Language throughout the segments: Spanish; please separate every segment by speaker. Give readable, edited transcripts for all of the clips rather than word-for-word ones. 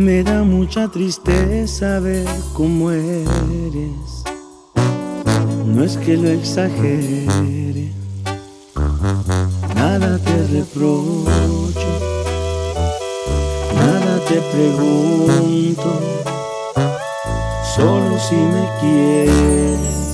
Speaker 1: Me da mucha tristeza ver cómo eres. No es que lo exagere, nada te reprocho, nada te pregunto, solo si me quieres.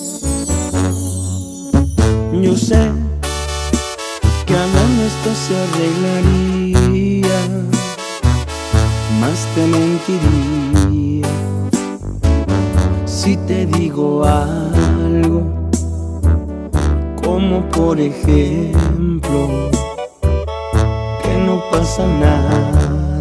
Speaker 1: Yo sé que hablando esto se arreglaría, más te mentiría si te digo algo, como por ejemplo que no pasa nada.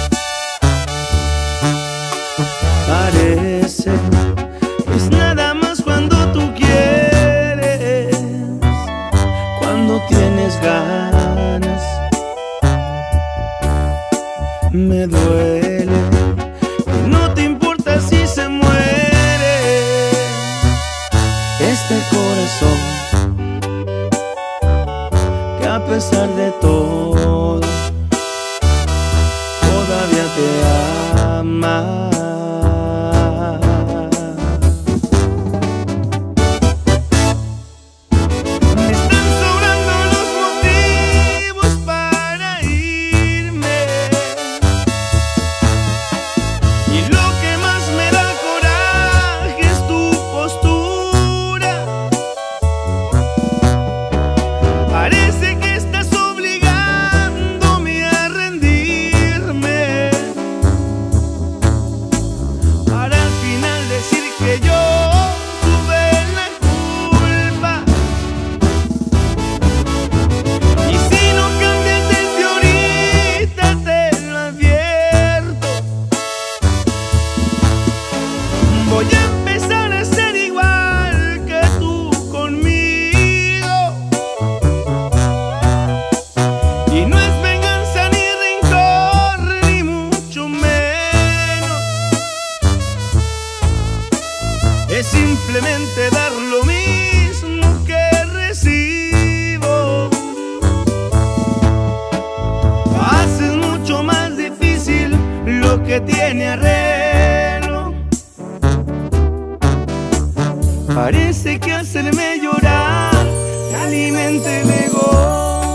Speaker 1: Parece que es nada más cuando tú quieres, cuando tienes ganas. Me duele que no te importa si se muere este corazón, que a pesar de todo todavía te ama. Simplemente dar lo mismo que recibo. Haces mucho más difícil lo que tiene arreglo. Parece que hacerme llorar te alimenta el ego.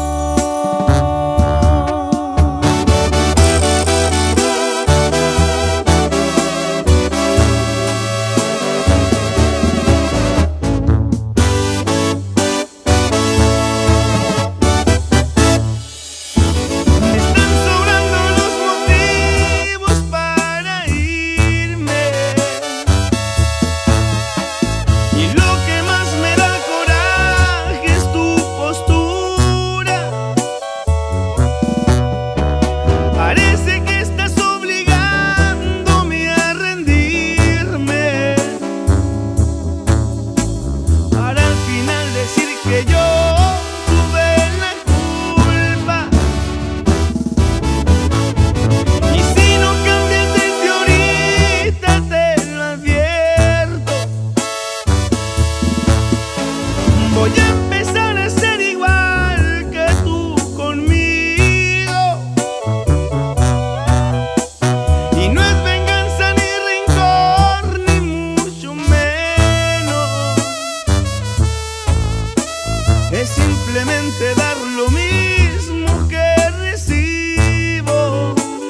Speaker 1: Es simplemente dar lo mismo que recibo.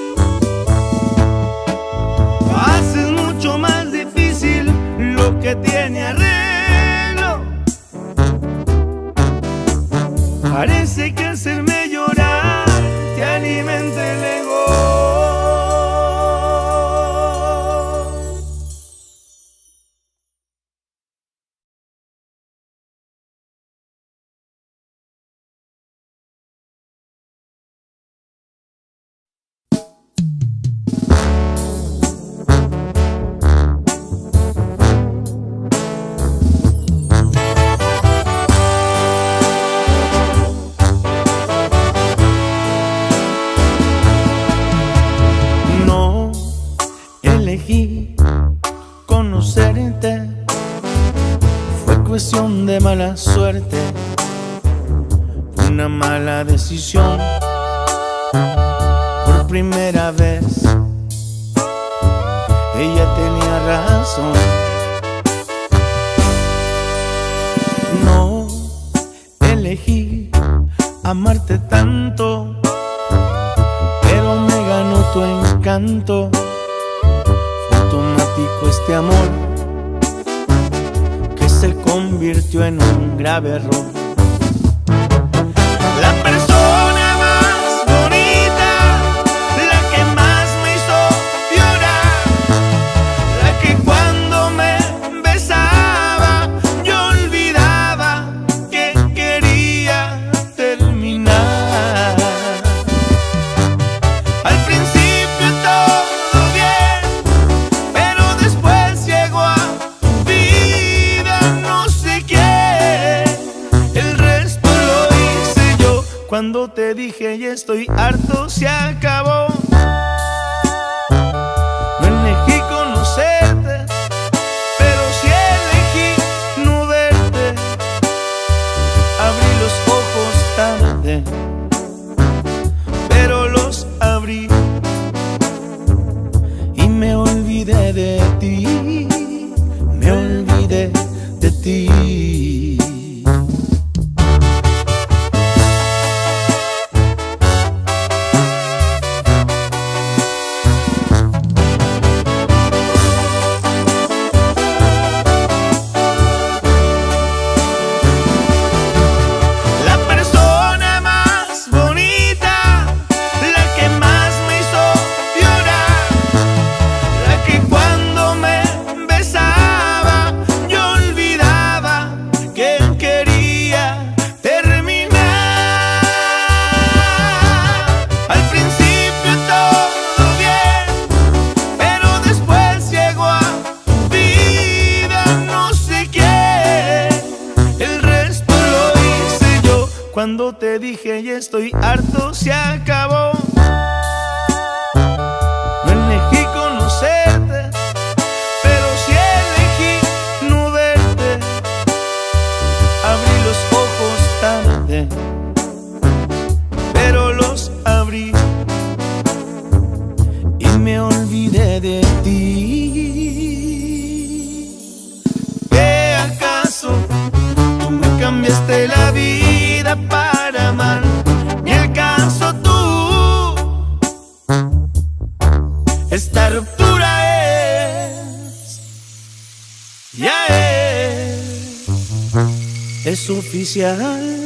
Speaker 1: Haces mucho más difícil lo que tiene arreglo. Parece que hacerme llorar te alimenta el ego. Conocerte fue cuestión de mala suerte, una mala decisión. Por primera vez ella tenía razón. No elegí amarte tanto, pero me ganó tu encanto. Fue automático este amor que se convirtió en un grave error. La persona más bonita, la que más me hizo llorar, la que cuando me besaba yo olvidaba que quería terminar. Al principio todo bien, pero después llegó a tu vida no sé quién. El resto lo hice yo. Cuando te dije ya estoy harto, se acabó. No elegí conocerte, pero sí elegí no verte. Abrí los ojos tarde, pero los abrí y me olvidé de ti, me olvidé de ti. La persona más bonita, la que más me hizo llorar, la que cuando me besaba yo olvidaba que quería terminar. Al principio todo bien, pero después llegó a tu vida no sé quién. El resto lo hice yo. Cuando te dije ya estoy harto, se acabó. No elegí conocerte, pero sí elegí no verte. Abrí los ojos tarde, pero los abrí y me olvidé de ti. ¿Qué acaso tú me cambiaste la vida para amar? Ni el caso tú. Esta ruptura ya es oficial.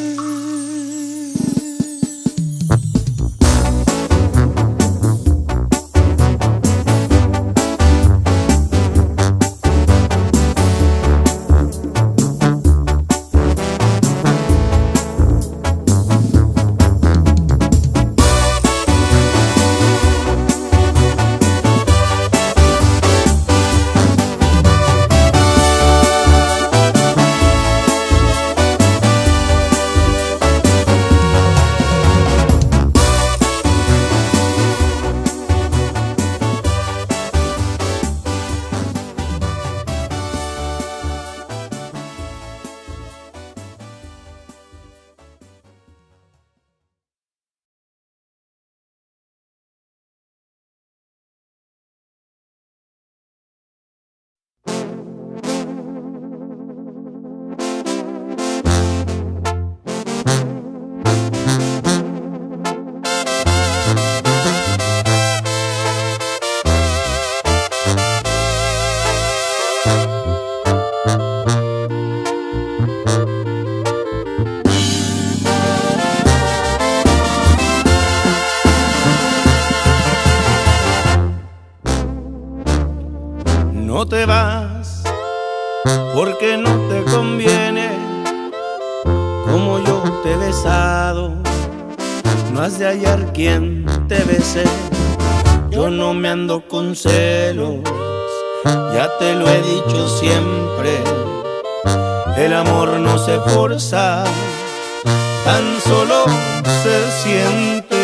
Speaker 1: No te vas porque no te conviene. Como yo te he besado, no has de hallar quien te bese. Yo no me ando con celos, ya te lo he dicho siempre. El amor no se forza, tan solo se siente.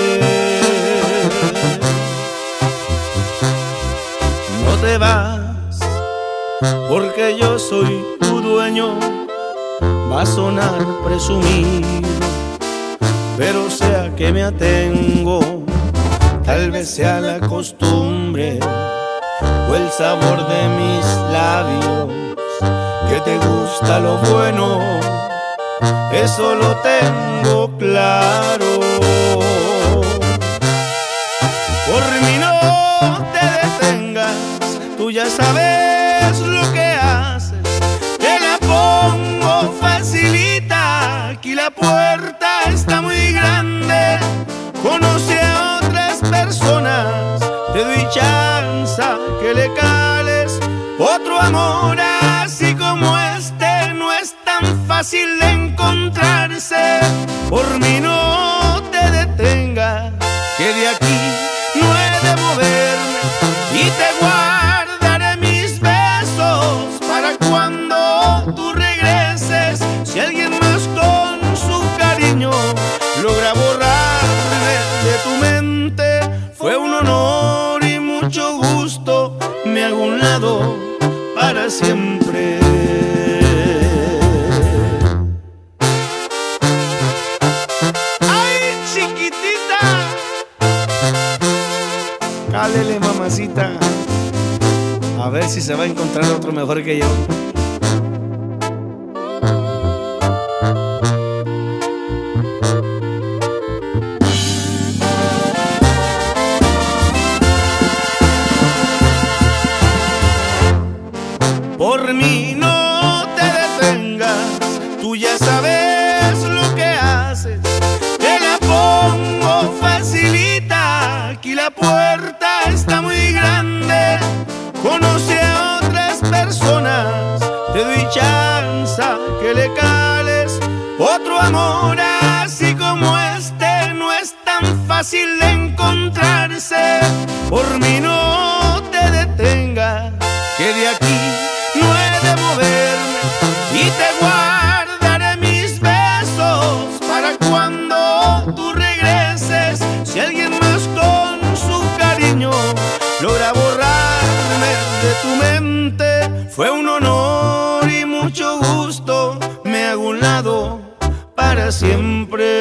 Speaker 1: No te vas porque yo soy tu dueño. Va a sonar presumido, pero sea que me atengo, tal vez sea la costumbre o el sabor de mis labios, que te gusta lo bueno, eso lo tengo claro. Por mí no te detengas, tú ya sabes lo que haces. Te la pongo facilita, aquí la puerta está muy grande. Conoce a otras personas, te doy chance que le cales. Otro amor así como este no es tan fácil de encontrarse. Por mí no te detengas, que de aquí no he de moverme, y te guardaré mis besos para cuando tú regreses. Si alguien más con su cariño logra borrarme de tu mente, fue un honor y mucho gusto, me hago un lado para siempre. ¡Ay, chiquitita! Cálele, mamacita, a ver si se va a encontrar otro mejor que yo. Por mí no te detengas, tú ya sabes lo que haces. Te la pongo facilita, aquí la puerta está muy grande. Conoce a otras personas, te doy chance que le cales. Otro amor así como este no es tan fácil de encontrarse. Por mí no te detengas, que de aquí no he de moverme, y te guardaré mis besos para cuando tú regreses. Si alguien más con su cariño logra borrarme de tu mente, fue un honor y mucho gusto, me hago un lado para siempre.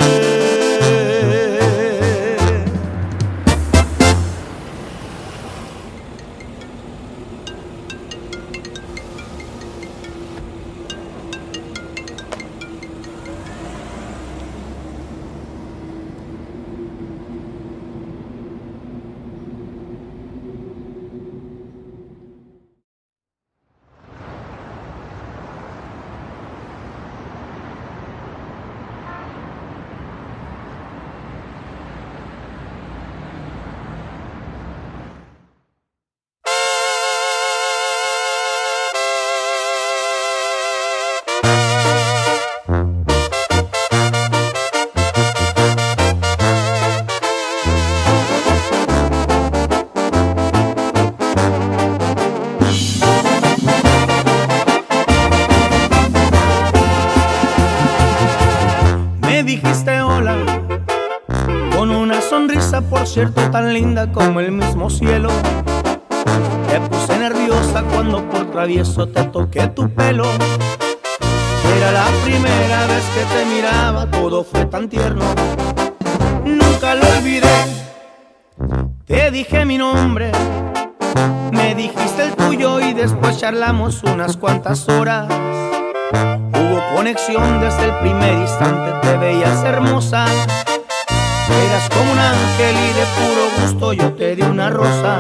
Speaker 1: Dijiste hola con una sonrisa, por cierto, tan linda como el mismo cielo. Te puse nerviosa cuando por travieso te toqué tu pelo. Era la primera vez que te miraba, todo fue tan tierno, nunca lo olvidé. Te dije mi nombre, me dijiste el tuyo y después charlamos unas cuantas horas. Hubo conexión desde el primer instante, te veías hermosa. Eras como un ángel y de puro gusto yo te di una rosa.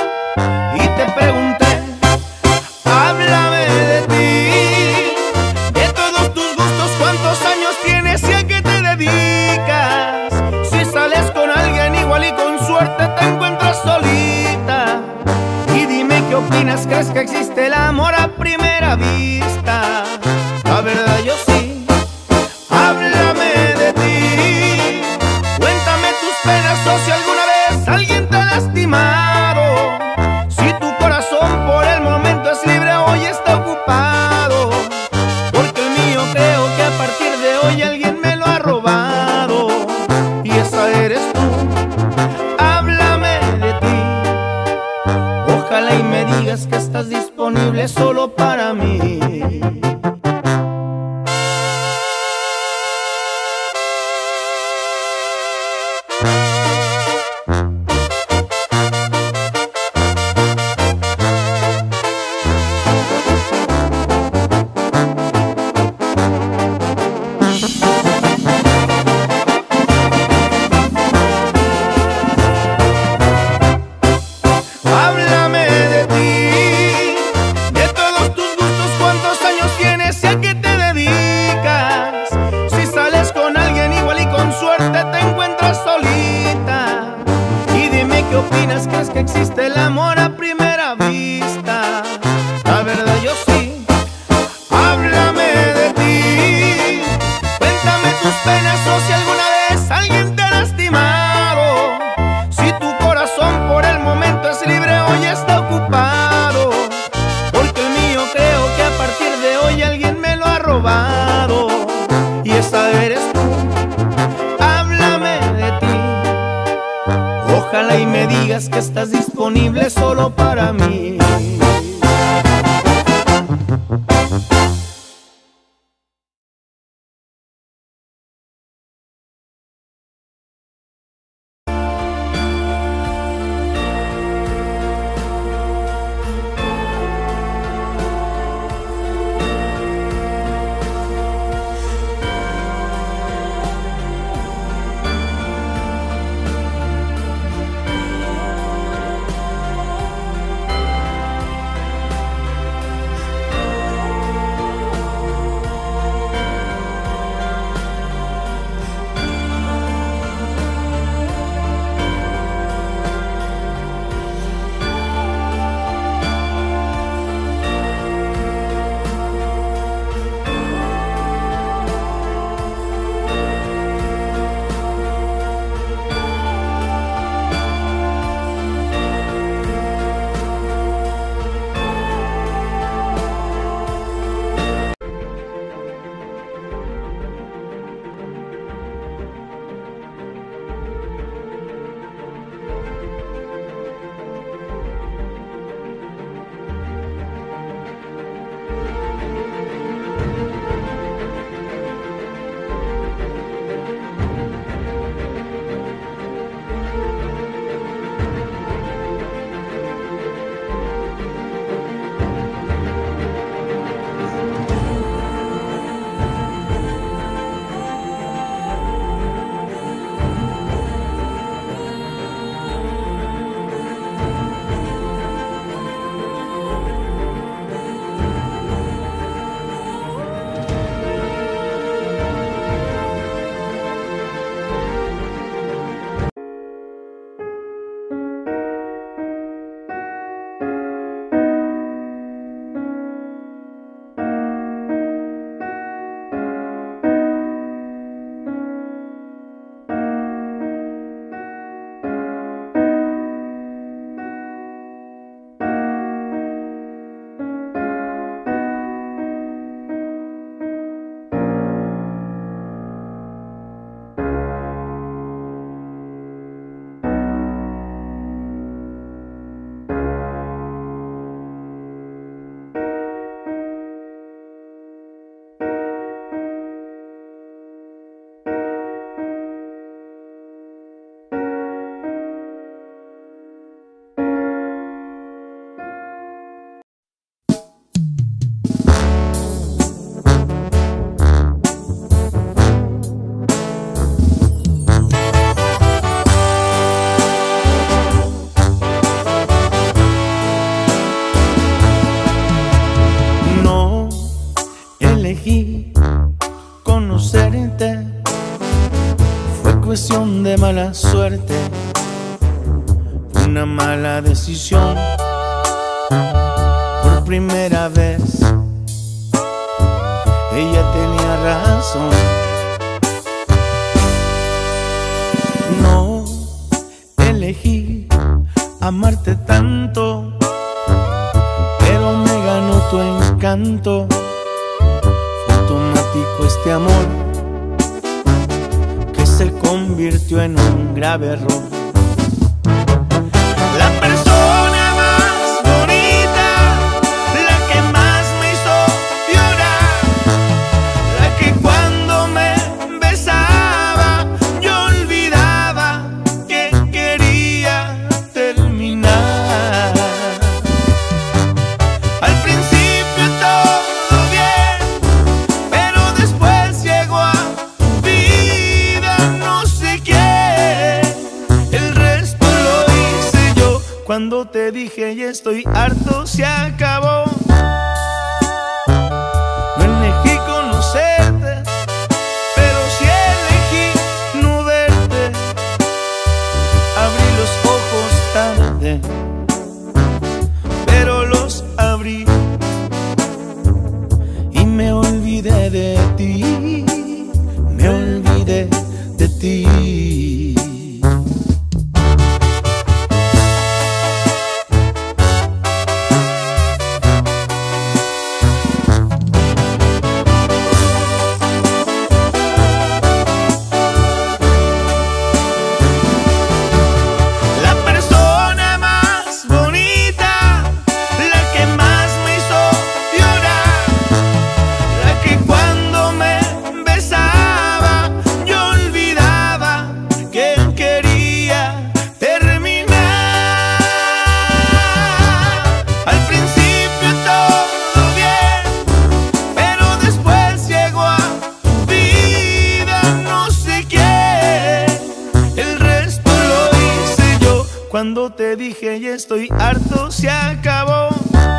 Speaker 1: Y te pregunté, háblame de ti, de todos tus gustos, cuántos años tienes y a qué te dedicas. Si sales con alguien igual y con suerte te encuentras solita. Y dime qué opinas, ¿crees que existe el amor a primera vista? La verdad yo sí, háblame de ti. Cuéntame tus penas o si alguna vez alguien te ha lastimado. Si tu corazón por el momento es libre, hoy está ocupado. Porque el mío creo que a partir de hoy alguien me lo ha robado. Y esa eres tú, háblame de ti. Ojalá y me digas que estás disponible solo para mí. y me digas que estás disponible solo para mí.
Speaker 2: cuestión de mala suerte, una mala decisión. Por primera vez ella tenía razón. No elegí amarte tanto, pero me ganó tu encanto. Fue automático este amor que se convirtió en un grave error. La persona más bonita, la que más me hizo llorar, la que cuando me besaba yo olvidaba que quería terminar. Al principio todo bien, pero después llegó a tu vida no sé quién. El resto lo hice yo. Cuando te dije ya estoy harto, se acabó. No elegí conocerte, pero sí elegí no verte. Abrí los ojos tarde, pero los abrí y me olvidé de ti, me olvidé de ti. La
Speaker 1: Cuando te dije ya estoy harto, se acabó.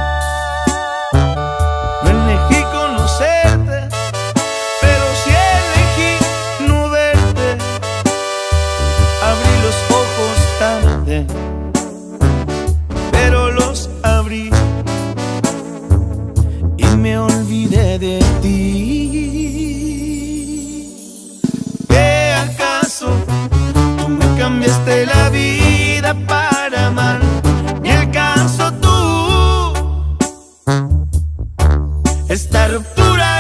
Speaker 1: No elegí conocerte, pero sí elegí no verte. Abrí los ojos tarde, pero los abrí y me olvidé de ti. ¿Qué acaso tú me cambiaste la vida para amar? Ni acaso tú. Esta ruptura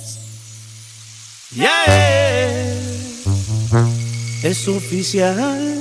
Speaker 1: ya es oficial.